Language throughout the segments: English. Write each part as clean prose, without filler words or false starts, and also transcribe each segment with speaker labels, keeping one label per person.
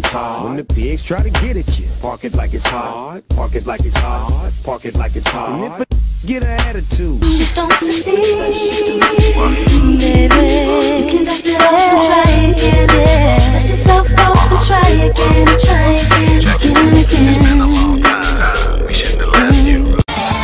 Speaker 1: it's hard. When the pigs try to get at you, park it like it's hard. Park it like it's hard. Park it like it's hard. And if a get an attitude,
Speaker 2: you don't succeed, baby. You can dust it off and try again. Dust yourself off and try again and try again, again and again.
Speaker 3: We shouldn't have left you.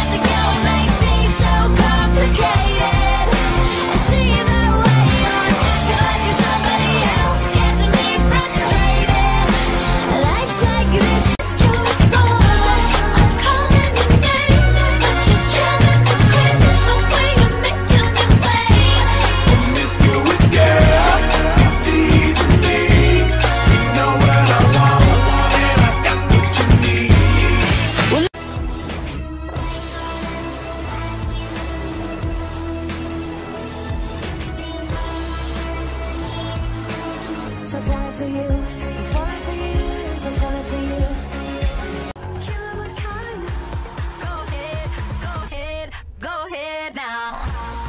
Speaker 2: So fly for you, so fly for you, so fly for you. Kill him with kindness. Go ahead, go ahead, go ahead now.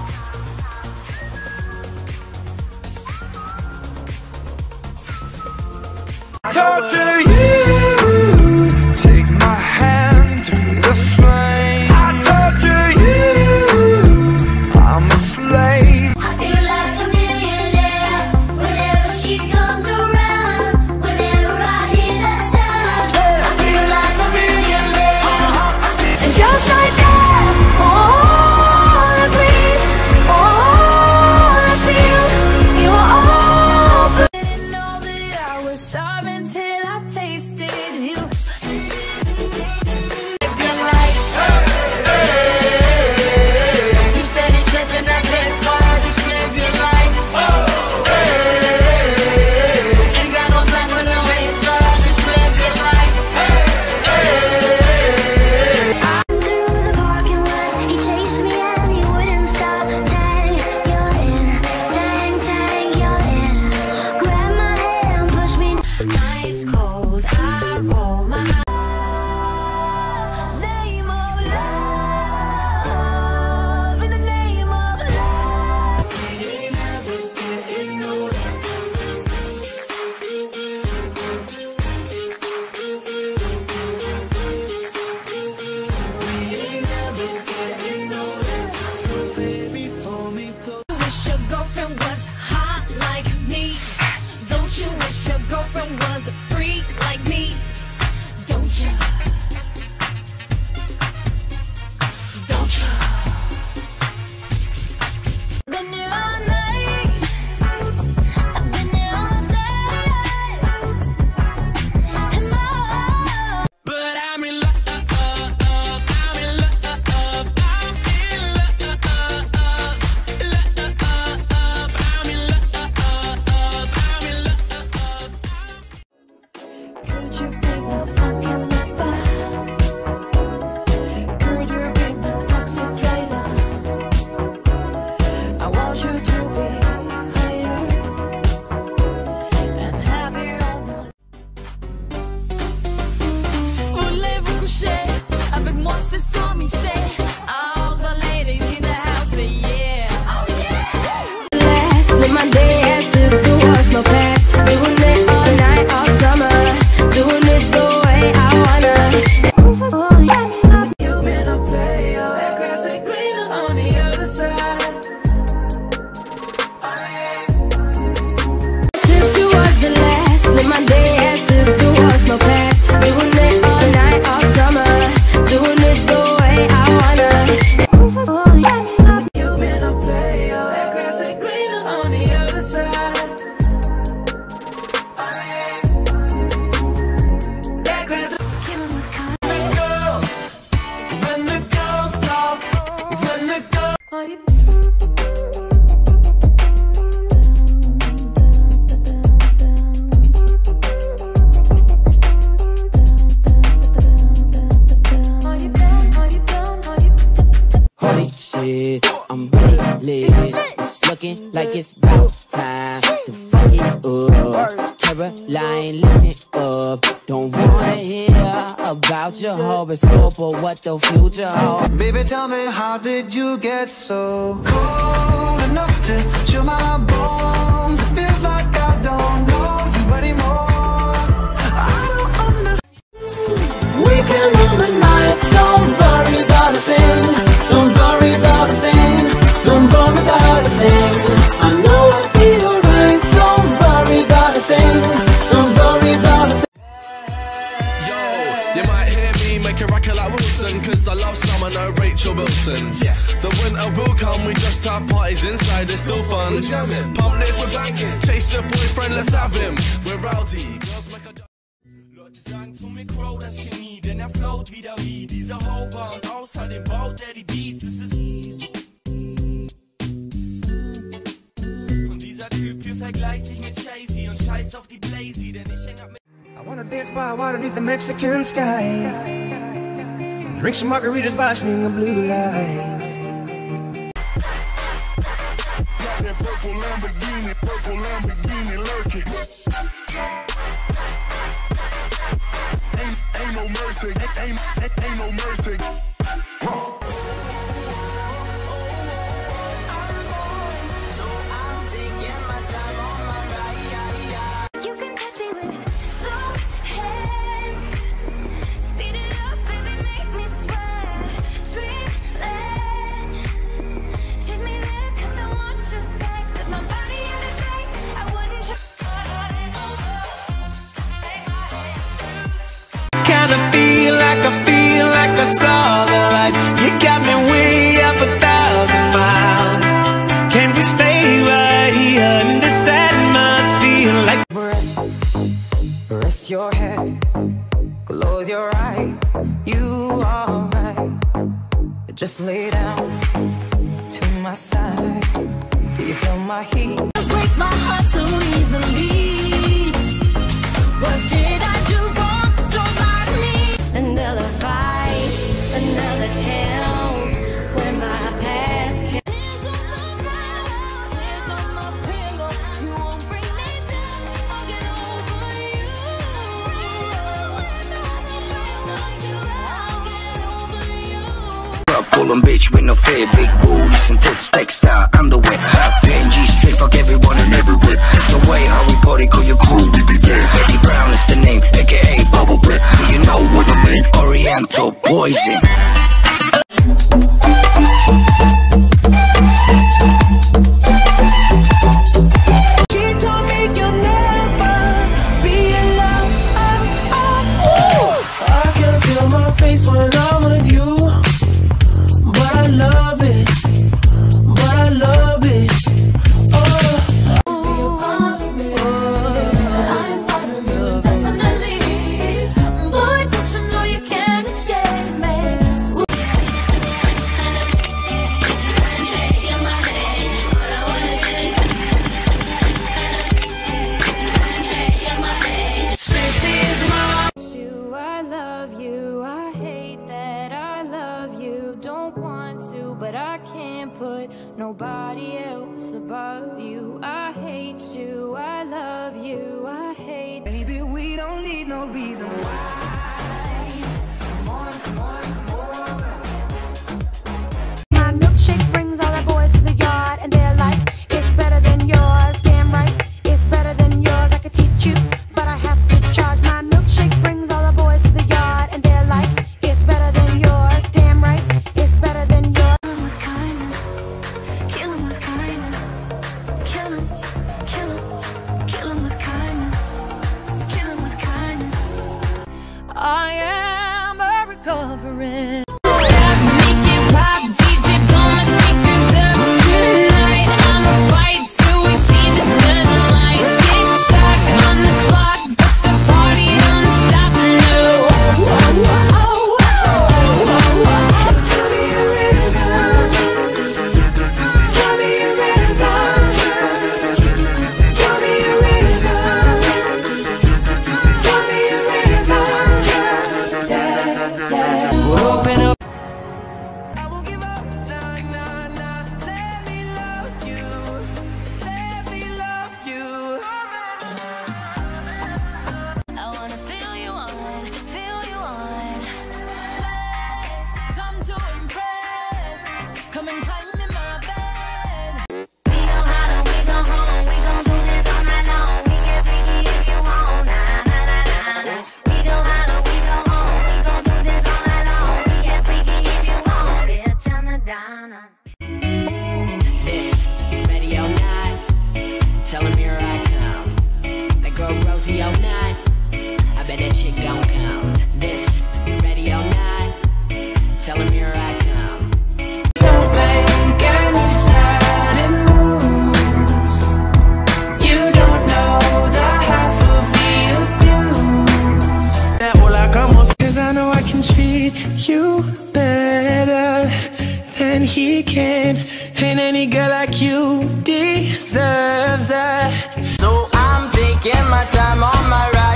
Speaker 4: Torture you, take my hand through the flame. I torture you, I'm a slave.
Speaker 2: I feel like a millionaire whenever she comes around. Whenever I hear that sound, I feel like a millionaire. And just like that, all I breathe, all I feel, you are all for. I didn't know that I was starving till I tasted you.
Speaker 5: You steady chasing that big fire, just live your life. Ain't got no time for no haters, just live your life.
Speaker 2: Through the parking lot, he chased me and he wouldn't stop. Dang, you're in. Dang, dang, you're in. Grab my hand, push me. Ice cold, I roll my eyes. Name of love, in the name of love. We never getting older. Wish your girlfriend was hot like me. Don't you wish your girlfriend was a freak like me? Don't you? Don't you? Been there all night. I've been there all day. And more.
Speaker 4: But I'm in love, I'm in love, I'm in love, I'm in love, I'm in love.
Speaker 2: Could you be my fucking lover? Could you be my toxic driver? I want you to be higher and happier. Voulez-vous coucher avec moi ce soir, me say? All the ladies in the house say yeah. Oh yeah. Last, live my day as if there was no past. Doing it all night, all summer. Doing it the way I wanna. Oh, yeah.
Speaker 4: You've been a player, that grass is greener on the other side.
Speaker 2: If you was the last, live my day as if there was no past. Doing it all night, all summer. Doing it the way I wanna. Oh, yeah.
Speaker 4: You've been a player, that grass is greener on the other side. That grass is
Speaker 2: Killing with kindness.
Speaker 4: girls. When the girls talk, when the girls.
Speaker 2: Are you?
Speaker 6: Holy shit, I'm really lit. It's looking like it's about time to fuck it up. Caroline, listen up. Don't wanna hear about your horoscope or what the future holds.
Speaker 4: Baby, tell me, how did you get so cold enough to chill my bones? It feels like I don't know you anymore.
Speaker 7: I love summer, no Rachel Wilson. Yes. The winter will come, we just have parties inside, it's still fun. We're jamming, pump this, we're banging. Chase your boyfriend, let's have him. We're rowdy, girls make a...
Speaker 8: Leute sagen zu mir Crow, das Genie, denn float wieder wie dieser Hover. Und außerdem baut die Beats, es ist... Und dieser Typ hier vergleicht sich mit Jay-Z und scheiß auf die Blazy, denn ich häng ab mit...
Speaker 4: I wanna dance by water beneath the Mexican sky. Drink some margaritas by swinging blue lights.
Speaker 9: Got that purple Lamborghini lurking. Ain't no mercy, ain't no mercy.
Speaker 4: I feel like I saw the light. You got me way up 1,000 miles. Can we stay right here in this atmosphere? Like
Speaker 10: rest your head, close your eyes. You are right. Just lay down to my side. Do you feel my heat?
Speaker 2: Break my heart so easily. What did I do wrong? Another fight, another town where my past can... Tears on the ground, tears on my pillow. You won't bring me down, I'll get over you.
Speaker 1: I'll pull 'em bitch with no fear, big booties and tits, sex style, underwear, hot PNG, straight fuck everyone and everywhere. That's the way how we party, call your crew, we be there. Eddie Brown is the name, aka Bubble Breath. You know what I mean? Oriental poison.
Speaker 4: she told me you'll never be alone. I can feel my face when I'm with you. But I love it, but I love it. Oh, be a part of me.
Speaker 2: I'm part of you, definitely. Boy, don't you know you can't escape me? Taking my name, all I wanna do is taking my name.
Speaker 4: Sissy is mine.
Speaker 2: I love you, I hate that I love you. Don't want to, but I can't put nobody else above you. I hate you, I love you, I hate.
Speaker 4: Baby, we don't need no reason why. Come on, come on, come on.
Speaker 11: My milkshake brings all the boys to the yard, and they're like, it's better than yours. Damn right, it's better than yours. I could teach you, but I have to charge. My milkshake brings all the boys to the yard, and they're like, it's better than yours. Damn right, it's better than yours.
Speaker 2: Kill 'em with kindness, kill 'em, kill 'em, kill 'em with kindness, kill 'em with kindness. I am a recovering.
Speaker 4: Open he can. And any girl like you deserves that.
Speaker 12: So I'm taking my time on my ride.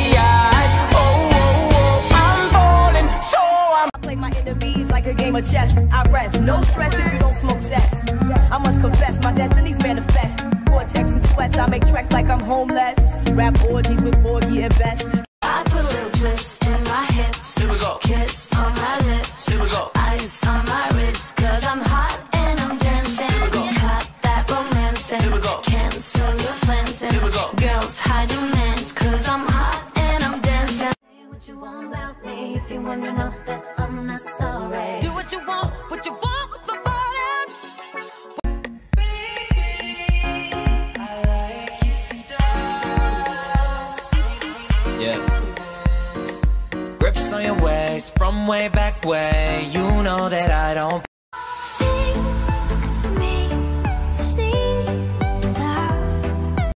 Speaker 12: I'm balling, so I
Speaker 13: play my enemies like a game of chess. I rest, no stress if you don't smoke cess. I must confess, my destinies manifest. Vortex and sweats, I make tracks like I'm homeless. Rap orgies with Porgy and Bess.
Speaker 2: I put a little twist in my hips.
Speaker 7: Here we go.
Speaker 2: Kiss on my lips.
Speaker 7: Here we go.
Speaker 2: Ice on my wrist, cause I'm hot and I'm dancing.
Speaker 7: Here we go.
Speaker 2: Cut that romancing.
Speaker 7: Here we go.
Speaker 2: Cancel your plans and
Speaker 7: Here we go.
Speaker 2: girls hide demands, cause I'm hot and I'm dancing. Say what you want about me if you wanna know that I'm not sorry.
Speaker 13: Do what you want with my body.
Speaker 12: grips on your waist from way back way. You know that I don't